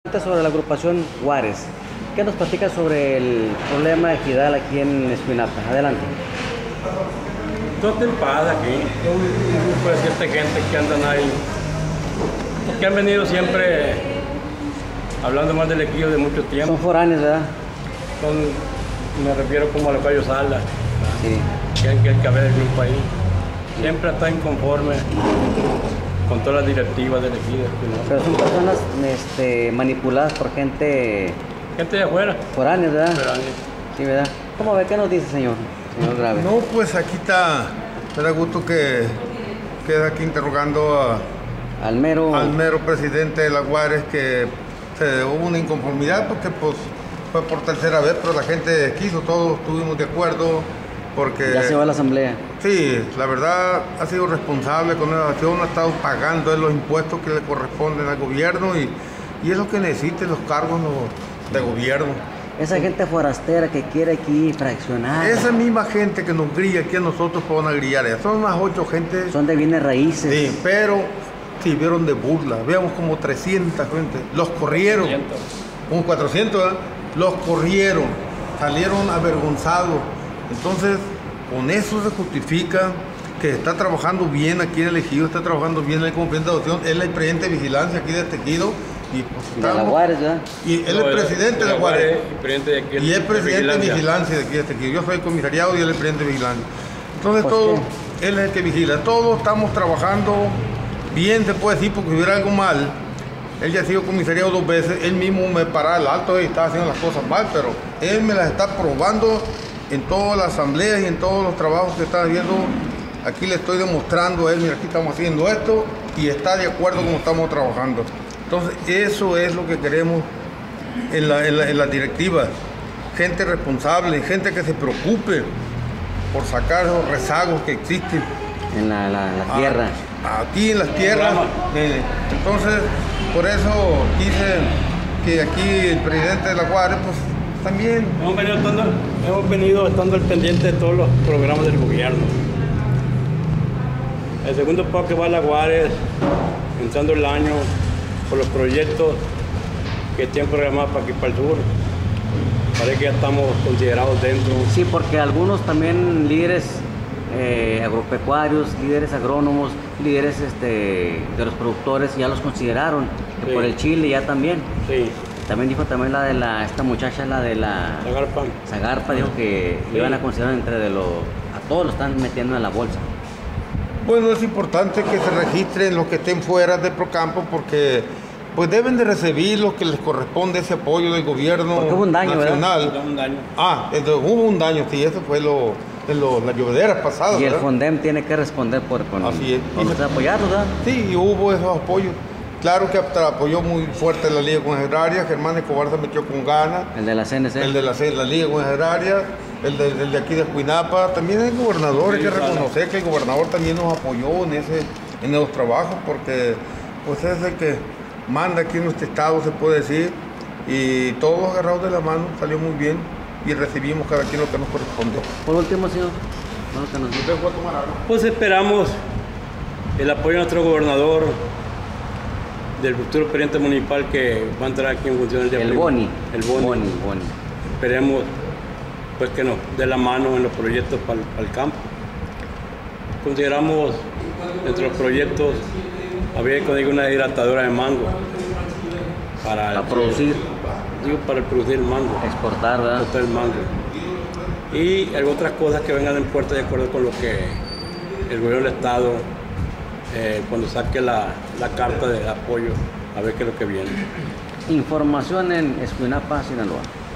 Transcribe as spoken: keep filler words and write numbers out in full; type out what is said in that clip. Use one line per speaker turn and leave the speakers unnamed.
Sobre la agrupación Juárez, ¿qué nos platica sobre el problema ejidal aquí en Escuinapa? Adelante.
Todo tempada aquí, un grupo de cierta gente que andan ahí, que han venido siempre hablando más del equipo de mucho tiempo.
Son foráneos, ¿verdad?
Son, me refiero como a los Cayo Salas,
sí.
que es el cabeza del grupo ahí. Siempre está inconforme con todas las directivas del equipo.
Pero son personas este, manipuladas por gente...
Gente de afuera.
Foráneos, ¿verdad?
Foráneos.
Sí, ¿verdad? ¿Cómo ve? ¿Qué nos dice, señor? Señor Grave.
No, pues aquí está, me da gusto que queda aquí interrogando a,
al mero...
al mero presidente de la Juárez, que se, hubo una inconformidad porque pues fue por tercera vez, pero la gente quiso, todos estuvimos de acuerdo. Porque,
ya se va a la asamblea. Sí,
la verdad ha sido responsable con la acción, ha estado pagando los impuestos que le corresponden al gobierno y, y es lo que necesiten los cargos de gobierno.
Esa gente forastera que quiere aquí fraccionar.
Esa misma gente que nos grilla aquí a nosotros van a grillar. Son unas ocho gente.
Son de bienes raíces.
Sí, pero sirvieron de burla. Veamos como trescientas gente. Los corrieron.
cuatrocientos.
Un cuatrocientos, ¿verdad? Los corrieron. Salieron avergonzados. Entonces, con eso se justifica que está trabajando bien aquí en el ejido, está trabajando bien en como presidente de adopción, él es el presidente de vigilancia aquí de este ejido. Y, pues,
estamos, de la Juárez, ¿verdad?
Y él
no,
es presidente de la Juárez.
Y,
y es presidente de vigilancia de aquí de este ejido. Yo soy el comisariado y él es el presidente de vigilancia. Entonces, pues todo, ¿qué? Él es el que vigila. Todos estamos trabajando bien, se puede decir, porque si hubiera algo mal, él ya ha sido comisariado dos veces, él mismo me para el alto y está haciendo las cosas mal, pero él me las está probando en todas las asambleas y en todos los trabajos que está haciendo. Aquí le estoy demostrando a él, mira, aquí estamos haciendo esto y está de acuerdo como estamos trabajando. Entonces, eso es lo que queremos en la, en la, en la directiva. Gente responsable, gente que se preocupe por sacar los rezagos que existen.
En la, la, la tierra.
A, aquí en las tierras. Eh, entonces, por eso quise que aquí el presidente de la Juárez, pues, también.
Hemos venido, estando, hemos venido estando al pendiente de todos los programas del gobierno. El segundo paso que va a la Juárez, entrando el año, por los proyectos que tienen programados para aquí, para el sur. Parece que ya estamos considerados dentro.
Sí, porque algunos también líderes eh, agropecuarios, líderes agrónomos, líderes este, de los productores ya los consideraron. Sí. Por el Chile ya también.
Sí.
También dijo también la de la, esta muchacha, la de la...
Zagarpa.
Zagarpa dijo que sí. Iban a considerar entre de los... A todos lo están metiendo en la bolsa.
Bueno, es importante que se registren los que estén fuera de Procampo porque pues deben de recibir lo que les corresponde ese apoyo del gobierno
porque hubo un daño,
nacional.
¿verdad? Hubo un daño.
Ah, hubo un daño, sí, eso fue lo, en lo, las llovederas pasadas.
Y el
¿verdad?
FONDEM tiene que responder por con,
Así es.
con usted apoyarlos, ¿verdad?
Sí, y hubo esos apoyos. Claro que apoyó muy fuerte la Liga Agraria, Germán Escobar se metió con ganas.
El de la C N C.
El de la, la Liga Agraria, el de, el de aquí de Escuinapa. También el gobernador, hay que reconocer que el gobernador también nos apoyó en, ese, en esos trabajos, porque pues es el que manda aquí en nuestro estado, se puede decir. Y todos agarrados de la mano, salió muy bien y recibimos cada quien lo que nos correspondió.
Por último, señor, no, que nos dice.
Pues esperamos el apoyo de nuestro gobernador, del futuro presidente municipal que va a entrar aquí en función el día
El
primo.
Boni.
El Boni.
Boni, Boni.
Esperemos pues que nos dé la mano en los proyectos para, para el campo. Consideramos entre los proyectos había que digo, una hidratadora de mango para,
para producir.
Digo, para producir el mango.
Exportar, ¿verdad?
Exportar el mango. Y otras cosas que vengan en puerta de acuerdo con lo que el gobierno del estado Eh, cuando saque la, la carta de apoyo, a ver qué es lo que viene.
Información en Escuinapa, Sinaloa.